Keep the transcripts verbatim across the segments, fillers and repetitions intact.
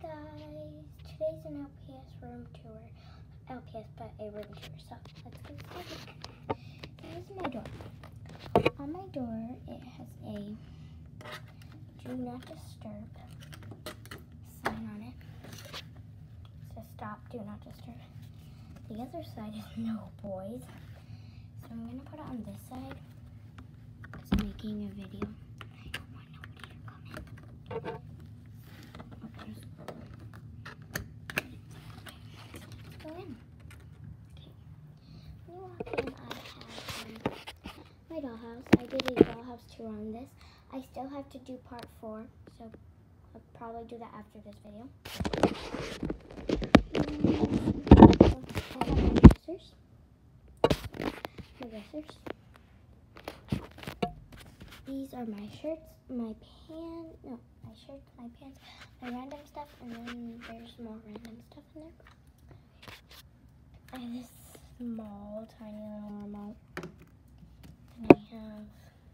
guys, today's an L P S room tour. L P S, but a room tour. So let's get started. This is my door. On my door, it has a do not disturb sign on it. It says stop, do not disturb. The other side is no boys. So I'm gonna put it on this side because I'm making a video. I don't want nobody to come in. Go in. Okay. When you walk in, I have um, my dollhouse. I did a dollhouse tour on this. I still have to do part four, so I'll probably do that after this video. I have my dressers. My dressers. These are my shirts, my pants, no, my shirts, my pants, my random stuff, and then there's more random stuff in there. I have this small, tiny little remote. And I have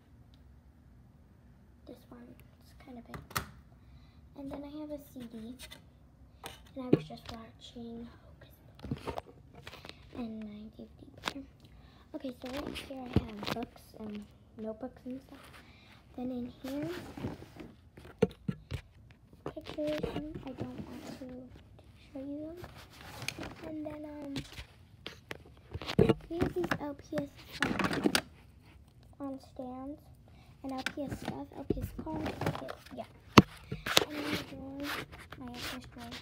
this one. It's kind of big. And then I have a C D. And I was just watching Hocus Pocus and my D V D player. Okay, so right here I have books and notebooks and stuff. Then in here, pictures. I don't want to show you them. And then um. we have these L P S um, on stands, and L P S stuff, L P S cars, L P S, yeah. And then the drawers, my L P S drawers,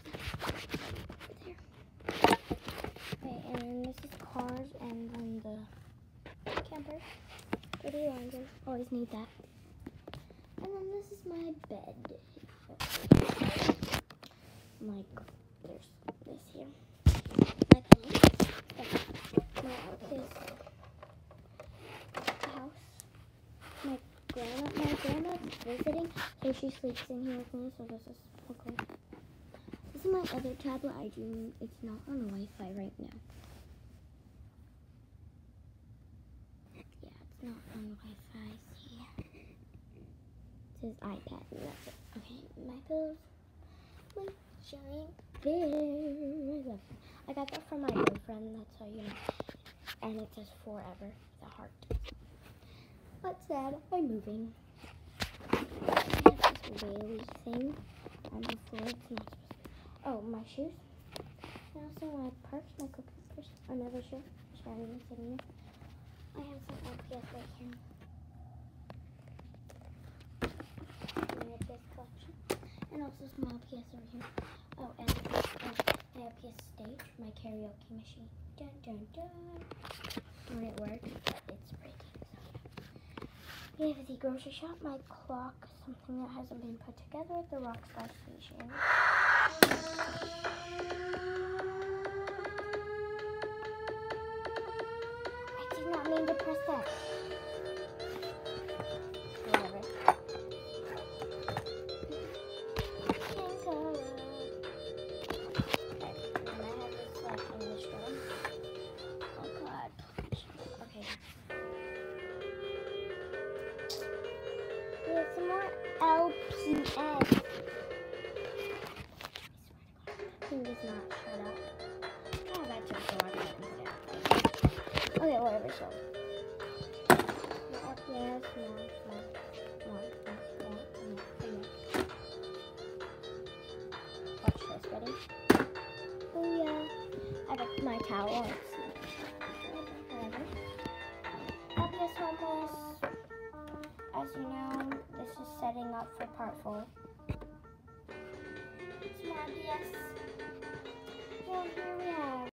there. Okay, and then this is cars, and then the camper, dirty laundry, always need that. And then this is my bed. Like, there's this here. My pillow. My L P S house. My grandma, my grandma's visiting, so she sleeps in here with me. So this is okay. This is my other tablet. I do. It's not on Wi-Fi right now. Yeah, it's not on Wi-Fi. See, it says iPad, and that's it. Okay, my pillows. My giant bear. I love it. I got that from my boyfriend. That's how you know. And it says forever, the heart. But sad, I'm moving. I have this whaley thing on the floor. It's not supposed to be. Oh, my shoes. And also my purse, my cookie purse. Another shoe. Sharon is sitting there. I have some L P S right here. My L P S collection. And also some L P S over here. Oh, and uh, my L P S stage, my karaoke machine. Dun dun dun. When it works, but it's breaking. So we have the grocery shop, my clock, something that hasn't been put together, the Rockstar station. I did not mean to press that. Whatever. Some more L P S. He does not shut up. Oh, that's just so I can put it out. Okay, whatever, so. More L P S, more, more, more, more, more, more. Watch this, ready? Oh, yeah. I got my towel. Whatever. L P S Home Plus. As you know, this is setting up for part four. It's more L P S. So here we have